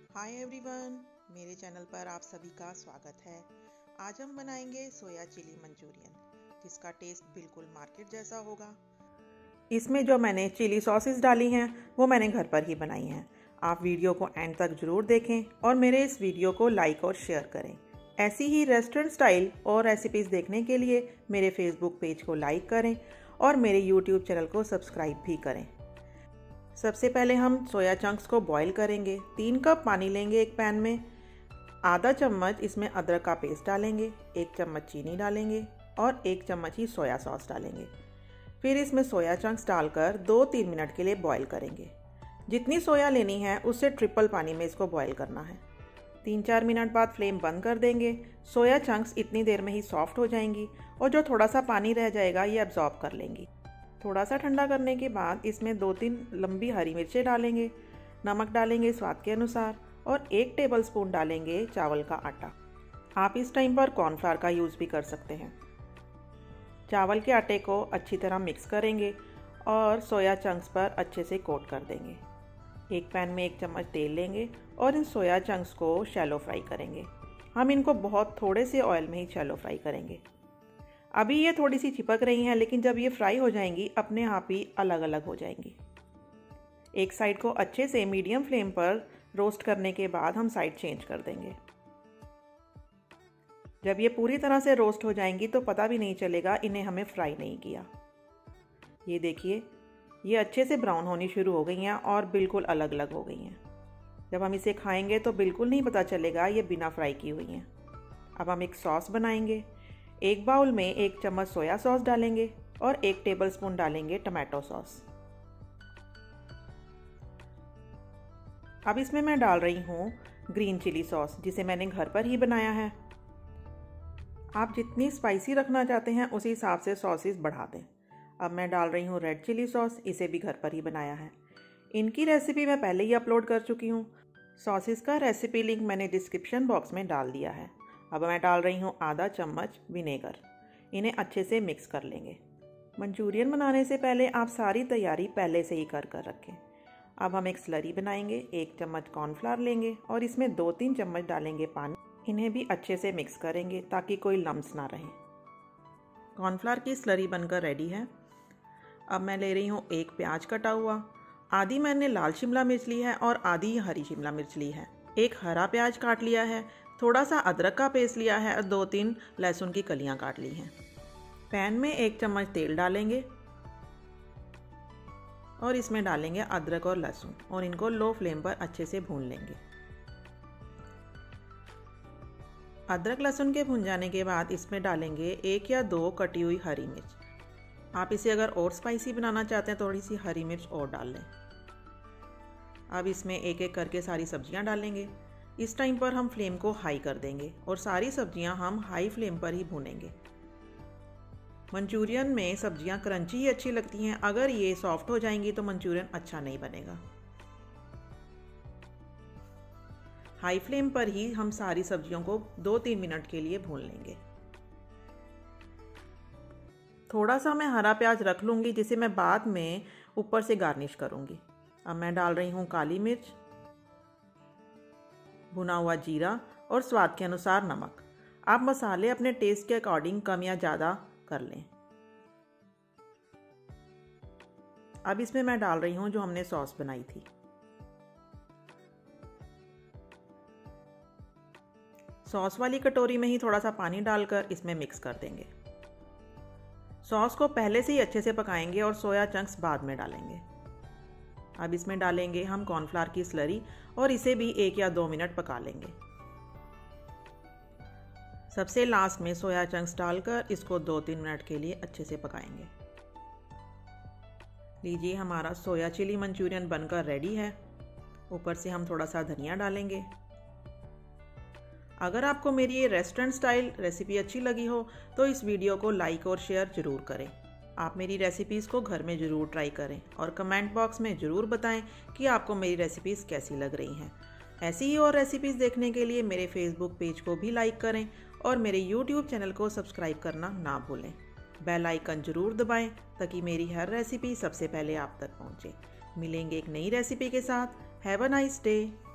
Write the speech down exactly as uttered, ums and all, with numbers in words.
Hi everyone, मेरे channel पर आप सभी का स्वागत है। आज हम बनाएंगे सोया चिली मंचूरियन, जिसका टेस्ट बिल्कुल मार्केट जैसा होगा। इसमें जो मैंने चिली सॉसेस डाली हैं वो मैंने घर पर ही बनाई हैं। आप वीडियो को एंड तक ज़रूर देखें और मेरे इस वीडियो को लाइक और शेयर करें। ऐसी ही रेस्टोरेंट स्टाइल और रेसिपीज़ देखने के लिए मेरे फेसबुक पेज को लाइक करें और मेरे यूट्यूब चैनल को सब्सक्राइब भी करें। सबसे पहले हम सोया चंक्स को बॉईल करेंगे। तीन कप पानी लेंगे एक पैन में। आधा चम्मच इसमें अदरक का पेस्ट डालेंगे, एक चम्मच चीनी डालेंगे और एक चम्मच ही सोया सॉस डालेंगे। फिर इसमें सोया चंक्स डालकर दो तीन मिनट के लिए बॉईल करेंगे। जितनी सोया लेनी है उससे ट्रिपल पानी में इसको बॉईल करना है। तीन चार मिनट बाद फ्लेम बंद कर देंगे। सोया चंक्स इतनी देर में ही सॉफ्ट हो जाएंगी और जो थोड़ा सा पानी रह जाएगा ये एब्जॉर्ब कर लेंगी। थोड़ा सा ठंडा करने के बाद इसमें दो तीन लंबी हरी मिर्चें डालेंगे, नमक डालेंगे स्वाद के अनुसार और एक टेबलस्पून डालेंगे चावल का आटा। आप इस टाइम पर कॉर्नफ्लावर का यूज़ भी कर सकते हैं। चावल के आटे को अच्छी तरह मिक्स करेंगे और सोया चंक्स पर अच्छे से कोट कर देंगे। एक पैन में एक चम्मच तेल लेंगे और इन सोया चंक्स को शैलो फ्राई करेंगे। हम इनको बहुत थोड़े से ऑयल में ही शैलो फ्राई करेंगे। अभी ये थोड़ी सी चिपक रही हैं, लेकिन जब ये फ्राई हो जाएंगी अपने आप ही अलग अलग हो जाएंगी। एक साइड को अच्छे से मीडियम फ्लेम पर रोस्ट करने के बाद हम साइड चेंज कर देंगे। जब ये पूरी तरह से रोस्ट हो जाएंगी तो पता भी नहीं चलेगा इन्हें हमें फ्राई नहीं किया। ये देखिए, ये अच्छे से ब्राउन होनी शुरू हो गई हैं और बिल्कुल अलग अलग हो गई हैं। जब हम इसे खाएंगे तो बिल्कुल नहीं पता चलेगा ये बिना फ्राई की हुई हैं। अब हम एक सॉस बनाएंगे। एक बाउल में एक चम्मच सोया सॉस डालेंगे और एक टेबलस्पून डालेंगे टमाटो सॉस। अब इसमें मैं डाल रही हूँ ग्रीन चिली सॉस, जिसे मैंने घर पर ही बनाया है। आप जितनी स्पाइसी रखना चाहते हैं उसी हिसाब से सॉसेस बढ़ा दें। अब मैं डाल रही हूँ रेड चिली सॉस, इसे भी घर पर ही बनाया है। इनकी रेसिपी मैं पहले ही अपलोड कर चुकी हूँ। सॉसेस का रेसिपी लिंक मैंने डिस्क्रिप्शन बॉक्स में डाल दिया है। अब मैं डाल रही हूँ आधा चम्मच विनेगर। इन्हें अच्छे से मिक्स कर लेंगे। मंचूरियन बनाने से पहले आप सारी तैयारी पहले से ही कर कर रखें। अब हम एक स्लरी बनाएंगे। एक चम्मच कॉर्नफ्लावर लेंगे और इसमें दो तीन चम्मच डालेंगे पानी। इन्हें भी अच्छे से मिक्स करेंगे ताकि कोई लम्स ना रहे। कॉर्नफ्लावर की स्लरी बनकर रेडी है। अब मैं ले रही हूँ एक प्याज कटा हुआ। आधी मैंने लाल शिमला मिर्च ली है और आधी हरी शिमला मिर्च ली है। एक हरा प्याज काट लिया है। थोड़ा सा अदरक का पेस्ट लिया है और दो तीन लहसुन की कलियां काट ली हैं। पैन में एक चम्मच तेल डालेंगे और इसमें डालेंगे अदरक और लहसुन और इनको लो फ्लेम पर अच्छे से भून लेंगे। अदरक लहसुन के भून जाने के बाद इसमें डालेंगे एक या दो कटी हुई हरी मिर्च। आप इसे अगर और स्पाइसी बनाना चाहते हैं थोड़ी सी हरी मिर्च और डाल लें। अब इसमें एक एक करके सारी सब्जियां डालेंगे। इस टाइम पर हम फ्लेम को हाई कर देंगे और सारी सब्जियां हम हाई फ्लेम पर ही भूनेंगे। मंचूरियन में सब्जियां क्रंची ही अच्छी लगती हैं। अगर ये सॉफ्ट हो जाएंगी तो मंचूरियन अच्छा नहीं बनेगा। हाई फ्लेम पर ही हम सारी सब्जियों को दो तीन मिनट के लिए भून लेंगे। थोड़ा सा मैं हरा प्याज रख लूँगी जिसे मैं बाद में ऊपर से गार्निश करूँगी। अब मैं डाल रही हूँ काली मिर्च, भुना हुआ जीरा और स्वाद के अनुसार नमक। आप मसाले अपने टेस्ट के अकॉर्डिंग कम या ज़्यादा कर लें। अब इसमें मैं डाल रही हूँ जो हमने सॉस बनाई थी। सॉस वाली कटोरी में ही थोड़ा सा पानी डालकर इसमें मिक्स कर देंगे। सॉस को पहले से ही अच्छे से पकाएंगे और सोया चंक्स बाद में डालेंगे। अब इसमें डालेंगे हम कॉर्नफ्लावर की स्लरी और इसे भी एक या दो मिनट पका लेंगे। सबसे लास्ट में सोया चंक्स डालकर इसको दो तीन मिनट के लिए अच्छे से पकाएंगे। लीजिए, हमारा सोया चिली मंचूरियन बनकर रेडी है। ऊपर से हम थोड़ा सा धनिया डालेंगे। अगर आपको मेरी ये रेस्टोरेंट स्टाइल रेसिपी अच्छी लगी हो तो इस वीडियो को लाइक और शेयर ज़रूर करें। आप मेरी रेसिपीज़ को घर में ज़रूर ट्राई करें और कमेंट बॉक्स में ज़रूर बताएं कि आपको मेरी रेसिपीज़ कैसी लग रही हैं। ऐसी ही और रेसिपीज़ देखने के लिए मेरे फेसबुक पेज को भी लाइक करें और मेरे यूट्यूब चैनल को सब्सक्राइब करना ना भूलें। बेल आइकन ज़रूर दबाएं ताकि मेरी हर रेसिपी सबसे पहले आप तक पहुंचे। मिलेंगे एक नई रेसिपी के साथ। Have a nice day.